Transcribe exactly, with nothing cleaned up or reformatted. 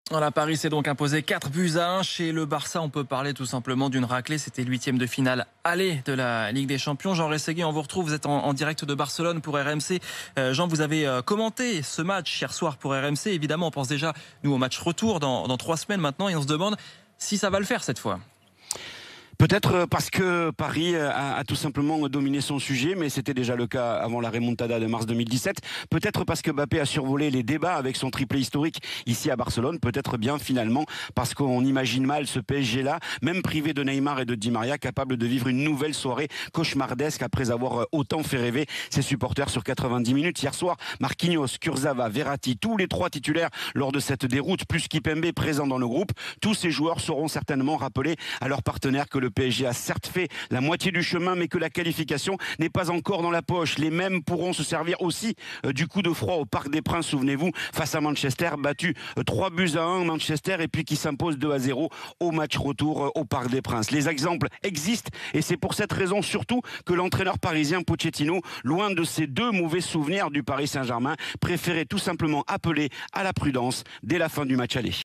Voilà, Paris s'est donc imposé quatre buts à un. Chez le Barça, on peut parler tout simplement d'une raclée. C'était l'huitième de finale aller de la Ligue des Champions. Jean Rességuier, on vous retrouve. Vous êtes en, en direct de Barcelone pour R M C. Euh, Jean, vous avez euh, commenté ce match hier soir pour R M C. Évidemment, on pense déjà, nous, au match retour dans, dans trois semaines maintenant. Et on se demande si ça va le faire cette fois. Peut-être parce que Paris a, a tout simplement dominé son sujet, mais c'était déjà le cas avant la remontada de mars deux mille dix-sept. Peut-être parce que Mbappé a survolé les débats avec son triplé historique ici à Barcelone. Peut-être bien finalement parce qu'on imagine mal ce P S G-là, même privé de Neymar et de Di Maria, capable de vivre une nouvelle soirée cauchemardesque après avoir autant fait rêver ses supporters sur quatre-vingt-dix minutes. Hier soir, Marquinhos, Kurzawa, Verratti, tous les trois titulaires lors de cette déroute, plus Kipembe présent dans le groupe. Tous ces joueurs seront certainement rappelés à leurs partenaires que le Le P S G a certes fait la moitié du chemin, mais que la qualification n'est pas encore dans la poche. Les mêmes pourront se servir aussi euh, du coup de froid au Parc des Princes, souvenez-vous, face à Manchester, battu euh, trois buts à un Manchester, et puis qui s'impose deux à zéro au match retour euh, au Parc des Princes. Les exemples existent, et c'est pour cette raison surtout que l'entraîneur parisien Pochettino, loin de ses deux mauvais souvenirs du Paris Saint-Germain, préférait tout simplement appeler à la prudence dès la fin du match aller.